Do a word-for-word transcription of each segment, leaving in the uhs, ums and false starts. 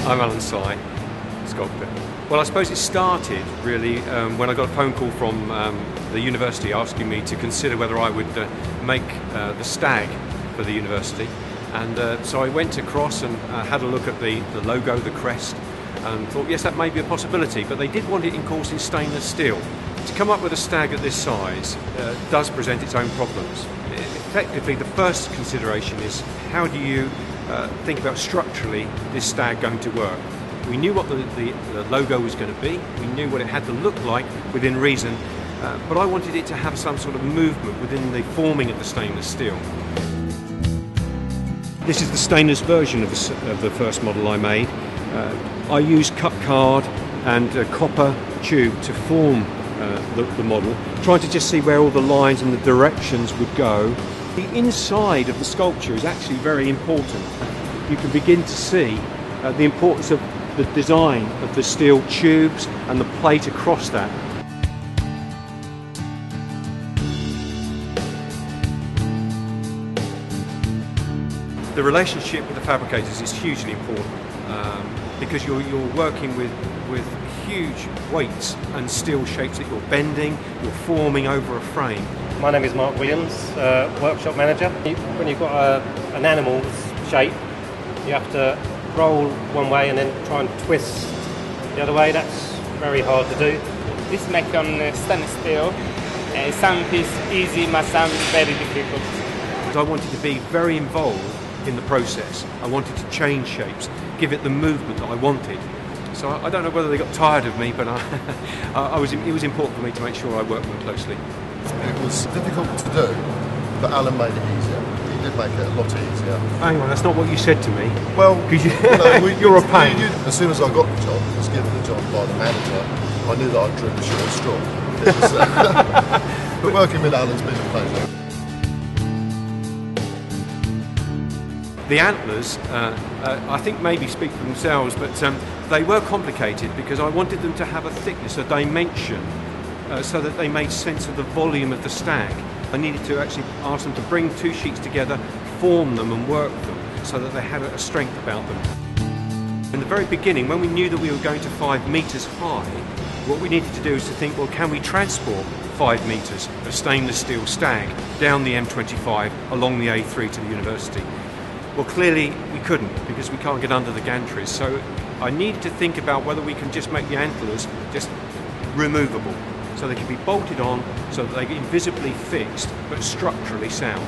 I'm Allan Sly, sculptor. Well, I suppose it started really um, when I got a phone call from um, the university asking me to consider whether I would uh, make uh, the Stag for the university. And uh, so I went across and uh, had a look at the, the logo, the crest, and thought, yes, that may be a possibility, but they did want it, in course, in stainless steel. To come up with a Stag at this size uh, does present its own problems. Effectively, the first consideration is how do you uh, think about structurally this Stag going to work? We knew what the, the, the logo was going to be, we knew what it had to look like within reason, uh, but I wanted it to have some sort of movement within the forming of the stainless steel. This is the stainless version of the, of the first model I made. Uh, I used cut card and uh, copper tube to form uh, the, the model, trying to just see where all the lines and the directions would go. The inside of the sculpture is actually very important. You can begin to see uh, the importance of the design of the steel tubes and the plate across that. The relationship with the fabricators is hugely important um, because you're, you're working with, with huge weights and steel shapes that you're bending, you're forming over a frame. My name is Mark Williams, uh, workshop manager. When you've got a, an animal's shape, you have to roll one way and then try and twist the other way. That's very hard to do. This make on uh, stainless steel. Uh, some piece easy, but some very difficult. I wanted to be very involved in the process. I wanted to change shapes, give it the movement that I wanted. So I, I don't know whether they got tired of me, but I, I was, it was important for me to make sure I worked with them closely. It was difficult to do, but Allan made it easier. He did make it a lot easier. Hang on, that's not what you said to me. Well, you, you know, we, you're a pain. You, as soon as I got the job, was given the job by the manager, I knew that I'd drew the short straw. It was, uh, but working with Allan's been a pleasure. The antlers, uh, uh, I think maybe speak for themselves, but um, they were complicated because I wanted them to have a thickness, a dimension, uh, so that they made sense of the volume of the Stag. I needed to actually ask them to bring two sheets together, form them and work them so that they had a strength about them. In the very beginning, when we knew that we were going to five metres high, what we needed to do is to think, well, can we transport five metres of stainless steel Stag down the M twenty-five along the A three to the university? Well, clearly we couldn't because we can't get under the gantries, so I needed to think about whether we can just make the antlers just removable, so they can be bolted on, so that they get invisibly fixed but structurally sound.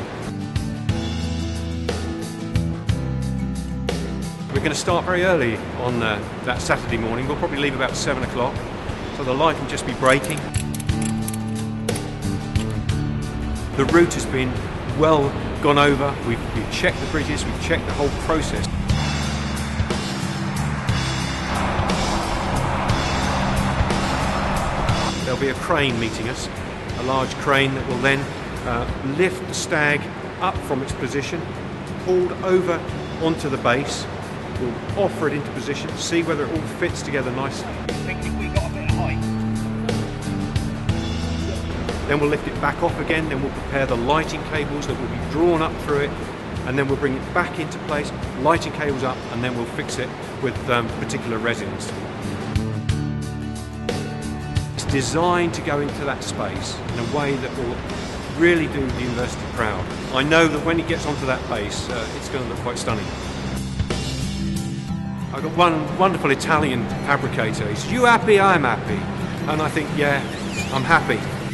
We're going to start very early on uh, that Saturday morning. We'll probably leave about seven o'clock, so the light will just be breaking. The route has been well gone over, we've, we've checked the bridges, we've checked the whole process. There'll be a crane meeting us, a large crane that will then uh, lift the Stag up from its position, pulled over onto the base. We'll offer it into position, see whether it all fits together nicely. We got a bit of height. Then we'll lift it back off again, then we'll prepare the lighting cables that will be drawn up through it, and then we'll bring it back into place, lighting cables up, and then we'll fix it with um, particular resins. It's designed to go into that space in a way that will really do the university proud. I know that when it gets onto that base, uh, it's going to look quite stunning. I've got one wonderful Italian fabricator. He's, "You happy, I'm happy." And I think, yeah, I'm happy.